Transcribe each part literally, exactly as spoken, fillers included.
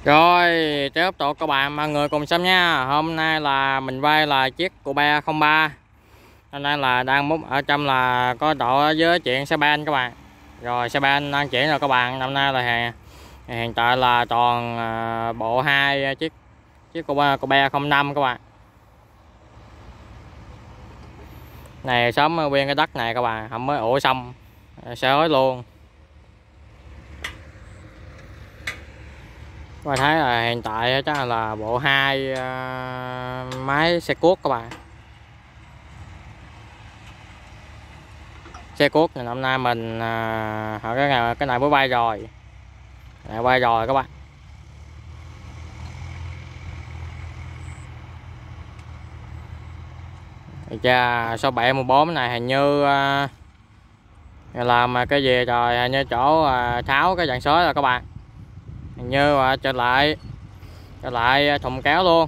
Rồi, tiếp tục các bạn mọi người cùng xem nha. Hôm nay là mình quay là chiếc Cuba không ba. Hôm nay là đang múc ở trong là có độ với chuyện xe ben các bạn. Rồi xe ben đang chuyển rồi các bạn. Năm nay là hiện, hiện tại là toàn uh, bộ hai chiếc chiếc Cuba Cuba không năm các bạn. Này sớm nguyên cái đất này các bạn, không mới ủa xong xe ối luôn. Và thấy là hiện tại chắc là bộ hai uh, máy xe cuốc các bạn. Xe cuốc này năm nay mình à, cái này cái này mới bay rồi, này bay rồi các bạn. Cha số bảy mươi bốn này hình như à, làm cái gì rồi, hình như chỗ à, tháo cái dàn số rồi các bạn, hình như à, trở lại trở lại thùng kéo luôn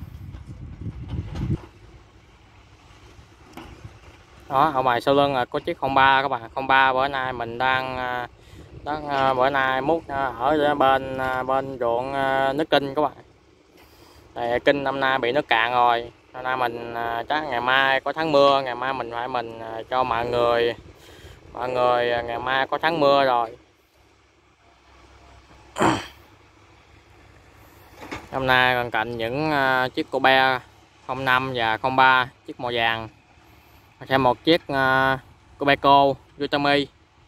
đó. Ở ngoài sau lưng là có chiếc không ba các bạn. Không ba bữa nay mình đang đang bữa nay múc ở bên bên ruộng nước Kinh các bạn. Đây, Kinh năm nay bị nước cạn rồi, năm nay mình chắc ngày mai có tháng mưa, ngày mai mình phải mình cho mọi người mọi người ngày mai có tháng mưa rồi. Hôm nay còn cạnh những uh, chiếc Cuba không năm và không ba, chiếc màu vàng, thêm một chiếc uh, Cubeco Utami.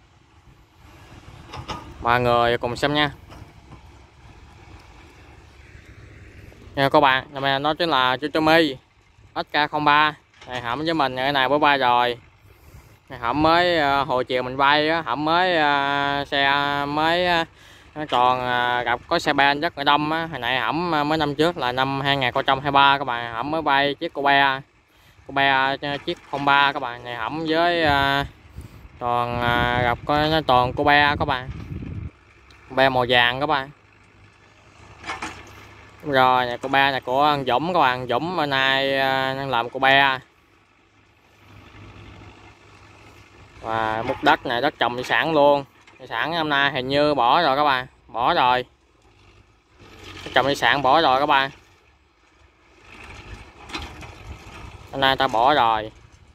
Mọi người cùng xem nha. Nha các bạn, này nó chính là Utami ét ca không ba. Này hỏng với mình cái này bữa bay rồi. Này hỏng mới uh, hồi chiều mình bay á, hỏng mới uh, xe mới uh, nó còn uh, gặp có xe ben rất là đông á. Hồi nãy hỏng uh, mấy năm trước là năm hai nghìn không trăm hai mươi ba các bạn, hỏng mới bay chiếc Cuba Cuba uh, chiếc không ba các bạn. Này hỏng với uh, toàn uh, gặp có nó toàn Cuba các bạn, Cuba màu vàng các bạn. Rồi này Cuba này của anh Dũng các bạn, Dũng bữa nay uh, làm Cuba. Và múc đất này đất trồng thủy sản luôn. Thủy sản hôm nay hình như bỏ rồi các bạn, bỏ rồi. Đất trồng thủy sản bỏ rồi các bạn. Hôm nay ta bỏ rồi.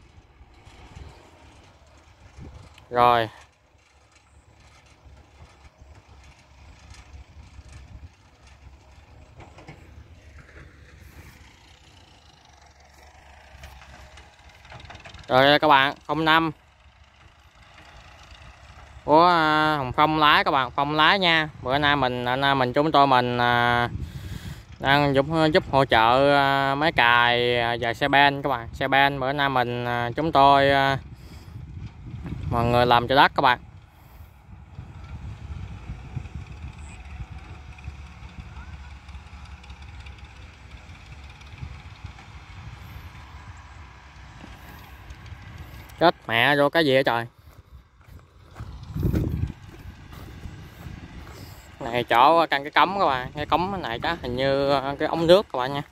Rồi. Rồi các bạn, không năm của Hồng Phong lái các bạn, Phong lái nha. Bữa nay mình nay mình chúng tôi mình đang giúp giúp hỗ trợ máy cài và xe ben các bạn. Xe ben bữa nay mình chúng tôi mọi người làm cho đất các bạn. Chết mẹ vô cái gì vậy trời. Này chỗ căn cái cống các bạn, cái cống này chắc hình như cái ống nước các bạn nha.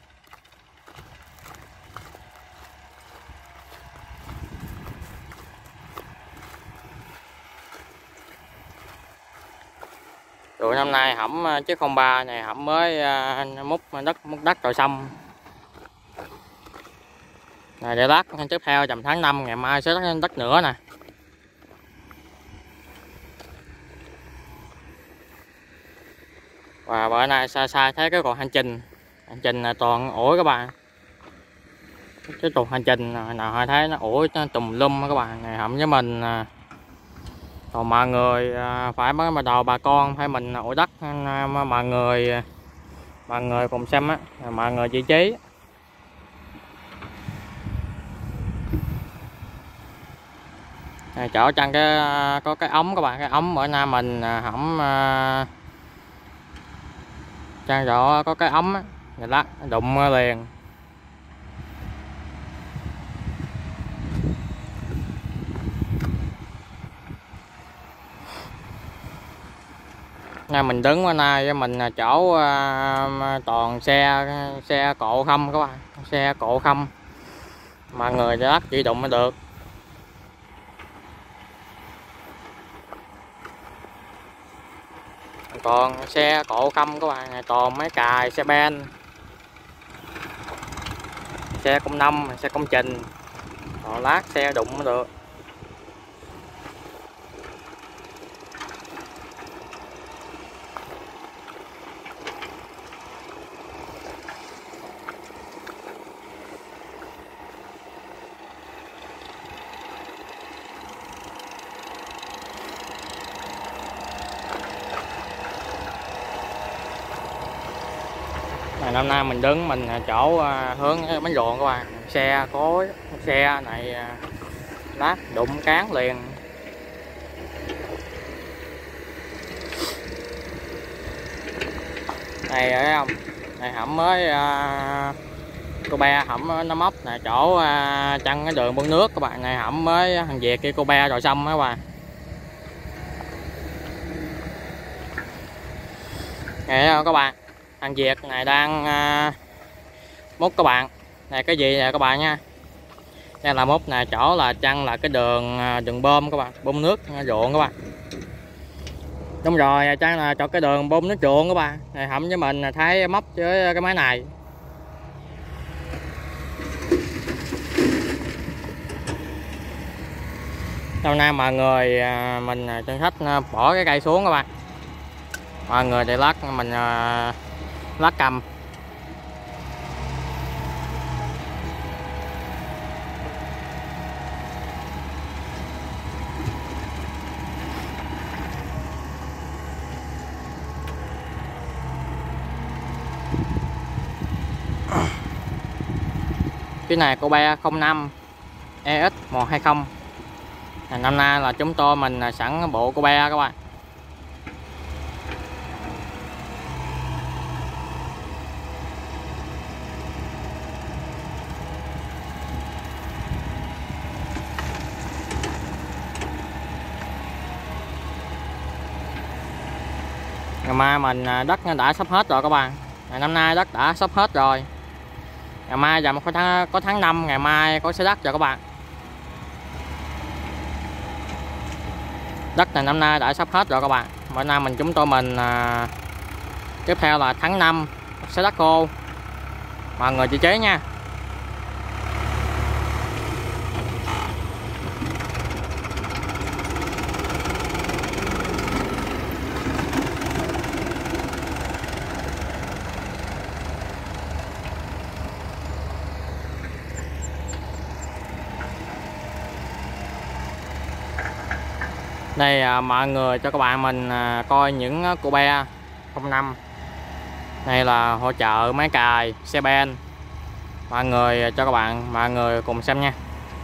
Rồi năm nay hỏng chiếc không ba này hỏng mới múc đất múc đất rồi xong. Này để lát tiếp theo tầm tháng năm ngày mai sẽ đất, đất nữa nè. Và bữa nay xa xa thấy cái còn hành trình hành trình là toàn ổi các bạn. Cái trục hành trình nào thấy nó ổi tùm lum các bạn. Này hỏng với mình còn mọi người phải bắt đầu bà con phải mình ổi đất, mọi người mọi người cùng xem á, mọi người vị trí. Này, chỗ trong cái có cái ống các bạn, cái ống bữa nay mình hỏng trang chỗ có cái ống á, người lắc đụng liền. Nay mình đứng bữa nay mình chỗ uh, toàn xe xe cộ không các bạn, xe cộ không, mọi người lắc chỉ đụng mới được. còn xe cộ không các bạn, này toàn máy cài, xe ben, xe công nông, xe công trình, còn lát xe đụng mới được. Năm nay mình đứng mình chỗ hướng bánh ruộng các bạn, xe cối xe này lát đụng cán liền. Này thấy không, này hẩm mới uh, cô be hẩm nó móc này chỗ uh, chăn cái đường bơm nước các bạn, này hẩm mới thằng Việt kia cô be rồi xong đó các bạn. Này thấy không các bạn, thằng Việt này đang uh, múc các bạn, này cái gì nè các bạn nha, đây là múc nè, chỗ là chăn là cái đường đường bơm các bạn, bơm nước ruộng các bạn. Đúng rồi, chăn là cho cái đường bơm nước ruộng các bạn. Này hẩm với mình thấy móc với cái máy này. Lâu nay mà người mình trên khách bỏ cái cây xuống các bạn, mọi người để lát mình lát cầm. Cái này cô be không năm E X một hai không. Năm nay là chúng tôi mình sẵn bộ cô be các bạn. Ngày mai mình đất đã sắp hết rồi các bạn. Ngày năm nay đất đã sắp hết rồi. Ngày mai giờ có tháng có tháng năm, ngày mai có xe đất rồi các bạn. Đất này năm nay đã sắp hết rồi các bạn. Bữa nay mình chúng tôi mình à, tiếp theo là tháng năm xe đất khô. Mọi người chỉ chế nha. Đây à, mọi người cho các bạn mình à, coi những cô be không năm. Đây là hỗ trợ máy cài, xe ben. Mọi người cho các bạn mọi người cùng xem nha.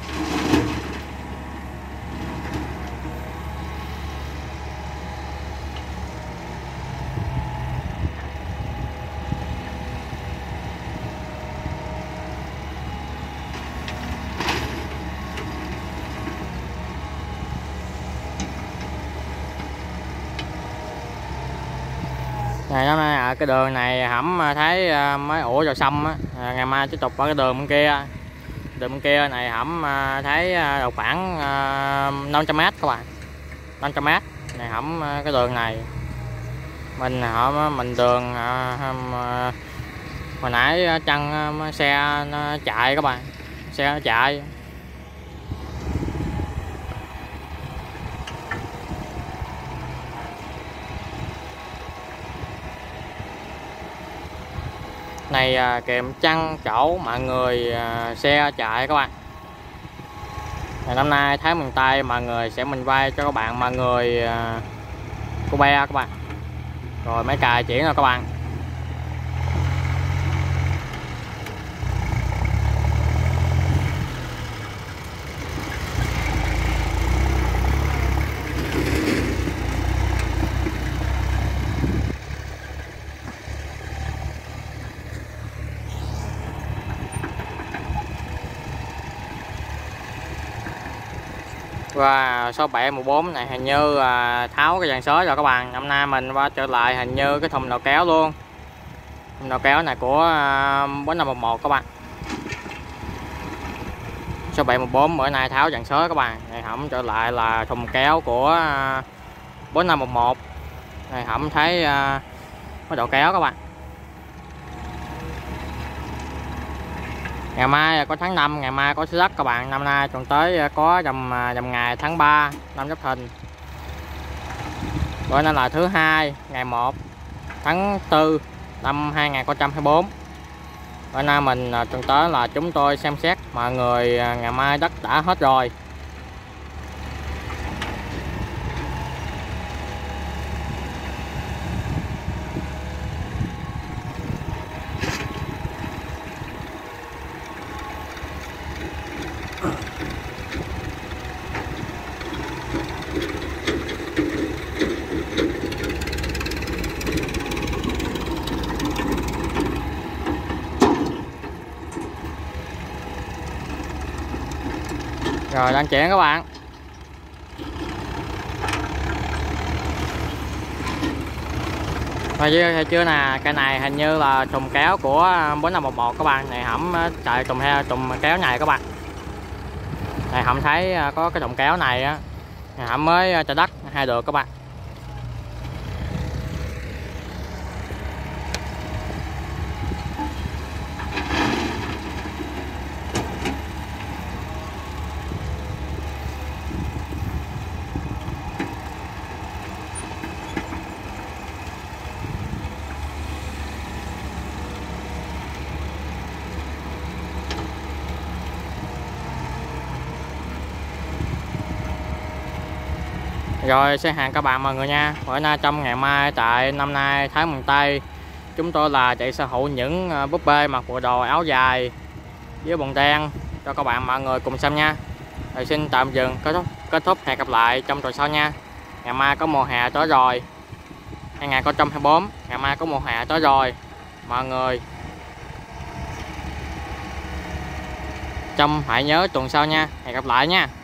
Này năm nay à, cái đường này hẩm thấy à, mới ủa rồi xong á, à, ngày mai tiếp tục ở cái đường bên kia, đường bên kia này hẩm à, thấy à, đầu khoảng à, năm trăm mét các bạn, năm trăm mét này hẩm à, cái đường này mình họ mình đường à, à, hồi nãy chân à, xe nó chạy các bạn, xe nó chạy. Này à, kèm chăn chỗ mọi người à, xe chạy các bạn. Ngày năm nay Thái miền Tây mọi người sẽ mình vai cho các bạn mọi người à, cô be các bạn. Rồi máy cài chuyển rồi các bạn. Và số bảy một bốn này hình như à, tháo cái dàn sới rồi các bạn. Năm nay mình qua trở lại hình như cái thùng đầu kéo luôn. Thùng đầu kéo này của à, bốn năm một một các bạn. Số bảy một bốn bữa nay tháo dàn sới các bạn. Này hỏng trở lại là thùng kéo của à, bốn năm một một. này hẩm thấy uh, có độ kéo các bạn. Ngày mai có tháng năm, ngày mai có xứ đất các bạn. Năm nay tuần tới có dầm dầm ngày tháng ba năm Giáp Thìn. Bữa nay là thứ hai ngày một tháng tư năm hai nghìn không trăm hai mươi tư. Bữa nay mình tuần tới là chúng tôi xem xét mọi người ngày mai đất đã hết rồi. Rồi đang chuyển các bạn. Rồi thấy chưa nè, cây này hình như là trùng kéo của bốn năm một một các bạn. Này hẩm chạy trùng theo trùng kéo này các bạn. Này hẩm thấy có cái trùng kéo này á, hẩm mới cho đất hai được các bạn. Rồi xe hàng các bạn mọi người nha. Bữa nay trong ngày mai tại năm nay Thái Mừng Tây, chúng tôi là chạy sở hữu những búp bê mặc bộ đồ áo dài với quần đen cho các bạn mọi người cùng xem nha. Rồi xin tạm dừng kết thúc, kết thúc hẹn gặp lại trong tuần sau nha. Ngày mai có mùa hè tới rồi, hai nghìn không trăm hai mươi tư, ngày mai có mùa hè tới rồi mọi người. Trông hãy nhớ tuần sau nha. Hẹn gặp lại nha.